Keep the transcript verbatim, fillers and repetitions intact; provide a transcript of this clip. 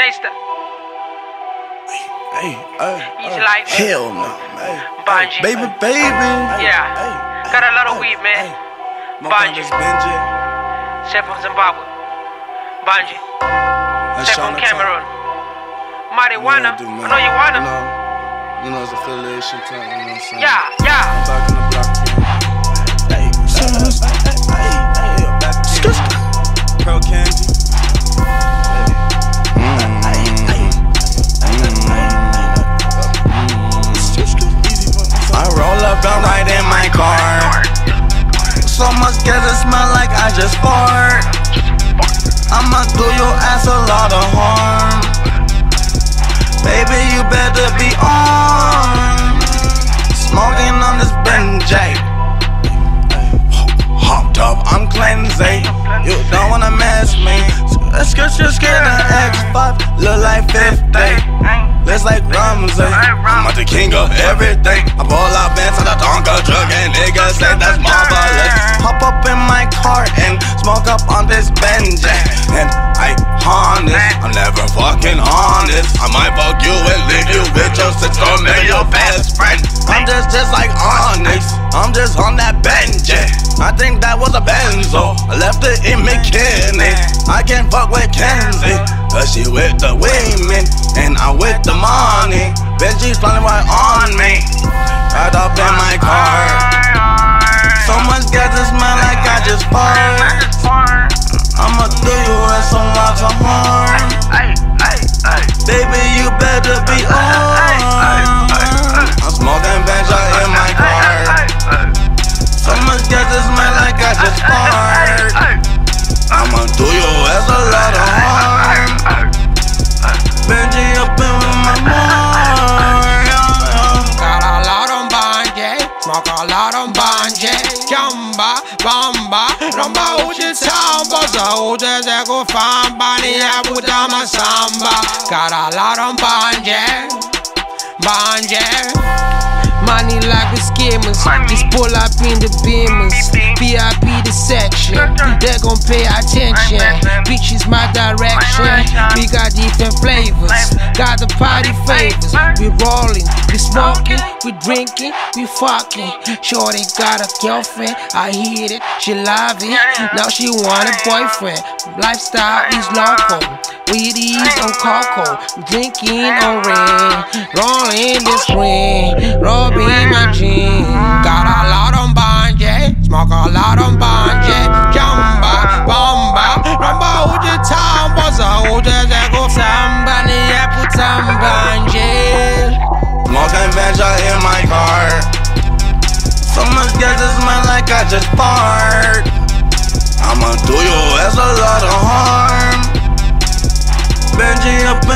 Gangsta. Hey, hey, Easy life. hell no, man. Bungie. Baby, baby. Yeah. Got a lot of weed, man. Bungie. Chef from Zimbabwe. Bungie. Chef from Cameroon. Marijuana. I know you wanna. You know, you know it's affiliation time, you know what I'm saying? Yeah, yeah. I'm back in the block again. Hey, hey, hey, hey, back again. Pearl Candy. I roll up and right in my car. So much gas it smell like I just fart. I'ma do your ass a lot of harm. Baby, you better be on. Smoking on this Benjay. Hopped up, I'm cleansing. You don't wanna mess me. Let's get your skin an X five. Look like fifty. Let's like Ramsey. I'm the king of everything. I pull out bands on the Tonka truck and niggas say that's marvelous. Hop up in my car and smoke up on this Benjay. And I honest, I'm never fucking honest. I might fuck you and leave you with your sister or maybe your best friend. I'm just just like honest. I'm just on that Benjay. I think that was a Benzo. I left it in McKinney. I can't fuck with Kenzie, cause she with the women and I with the money. Benji's planning right on me. Right up in my car. So much gas it smell like I just fart. I'ma do you with some lots of harm. Baby, you better be on. I'm smoking Benja in my car. So much gas it smell like I just fart. I'ma do your ass a lot of harm. Benji up in my mind. Got a lot on Bungie, smoke a lot on Bungie. Jamba, bamba, romba uchi samba, za uchi zeko famba, ni abuta masamba. Got a lot on Bungie, Bungie. Money like we schemers, just pull up in the beamers. V I P the section, they gon' pay attention. Bitches my direction, we got different flavors. Got the party favors, we rolling, we smoking, we drinking, we fucking. Shorty got a girlfriend, I hit it, she love it. Now she want a boyfriend, lifestyle is local. Weed is on cocoa, drinking on rain, rolling this ring, rubbing my jeans. Got a lot on Bungie, smoke a lot on Bungie. Jamba, bamba, rumba uji tamba, za uji zeko samba, ni eputa Bungie. Smoking Benja in my car. So much gas it smell like I just fart. I'ma do your ass a lot of harm. Benji up